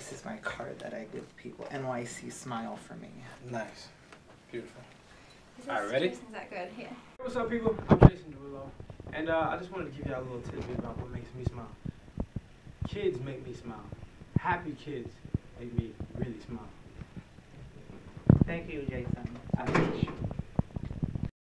This is my card that I give people. NYC Smile for me. Nice. Beautiful. Alright, ready? Is that good? Yeah. What's up, people? I'm Jason Derulo, and I just wanted to give y'all a little tidbit about what makes me smile. Kids make me smile. Happy kids make me really smile. Thank you, Jason. I appreciate you.